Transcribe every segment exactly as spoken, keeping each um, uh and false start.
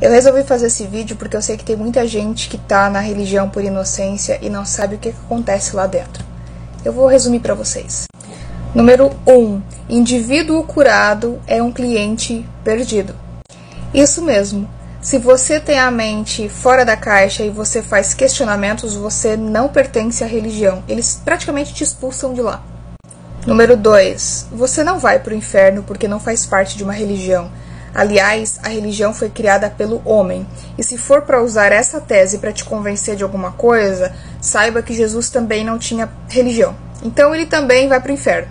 Eu resolvi fazer esse vídeo porque eu sei que tem muita gente que tá na religião por inocência e não sabe o que, que acontece lá dentro. Eu vou resumir para vocês. Número um. Indivíduo curado é um cliente perdido. Isso mesmo. Se você tem a mente fora da caixa e você faz questionamentos, você não pertence à religião. Eles praticamente te expulsam de lá. Número dois. Você não vai para o inferno porque não faz parte de uma religião. Aliás, a religião foi criada pelo homem. E se for para usar essa tese para te convencer de alguma coisa, saiba que Jesus também não tinha religião. Então ele também vai para o inferno.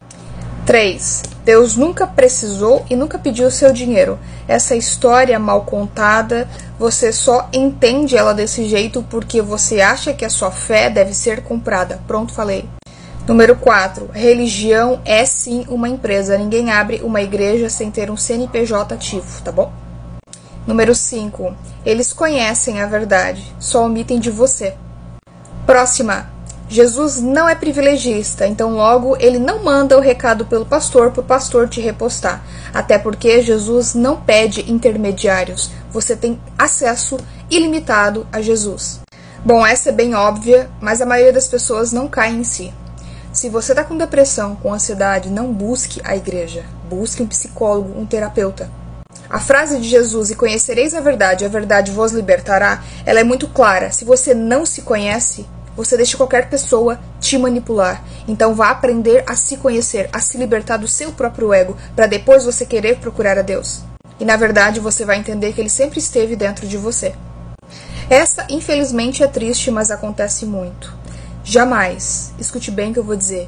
três. Deus nunca precisou e nunca pediu seu dinheiro. Essa história mal contada, você só entende ela desse jeito porque você acha que a sua fé deve ser comprada. Pronto, falei. Número quatro. Religião é sim uma empresa. Ninguém abre uma igreja sem ter um C N P J ativo, tá bom? Número cinco. Eles conhecem a verdade, só omitem de você. Próxima. Jesus não é privilegista, então logo ele não manda o recado pelo pastor para o pastor te repostar. Até porque Jesus não pede intermediários. Você tem acesso ilimitado a Jesus. Bom, essa é bem óbvia, mas a maioria das pessoas não cai em si. Se você está com depressão, com ansiedade, não busque a igreja. Busque um psicólogo, um terapeuta. A frase de Jesus, e conhecereis a verdade, a verdade vos libertará, ela é muito clara. Se você não se conhece, você deixa qualquer pessoa te manipular. Então vá aprender a se conhecer, a se libertar do seu próprio ego, para depois você querer procurar a Deus. E na verdade você vai entender que Ele sempre esteve dentro de você. Essa, infelizmente, é triste, mas acontece muito. Jamais, escute bem o que eu vou dizer,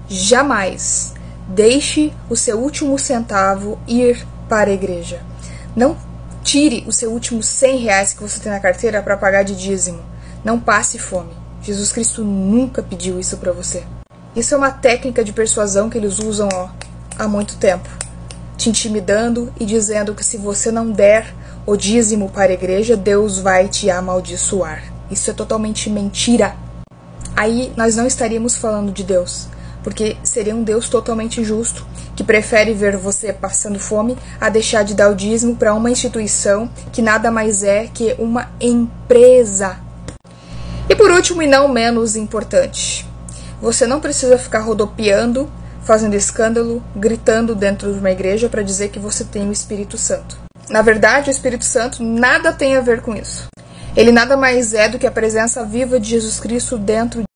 jamais deixe o seu último centavo ir para a igreja. Não tire o seu último cem reais que você tem na carteira para pagar de dízimo. Não passe fome. Jesus Cristo nunca pediu isso para você. Isso é uma técnica de persuasão que eles usam ó, há muito tempo. Te intimidando e dizendo que se você não der o dízimo para a igreja, Deus vai te amaldiçoar. Isso é totalmente mentira. Aí nós não estaríamos falando de Deus, porque seria um Deus totalmente justo, que prefere ver você passando fome a deixar de dar o dízimo para uma instituição que nada mais é que uma empresa. E por último, e não menos importante, você não precisa ficar rodopiando, fazendo escândalo, gritando dentro de uma igreja para dizer que você tem o Espírito Santo. Na verdade, o Espírito Santo nada tem a ver com isso. Ele nada mais é do que a presença viva de Jesus Cristo dentro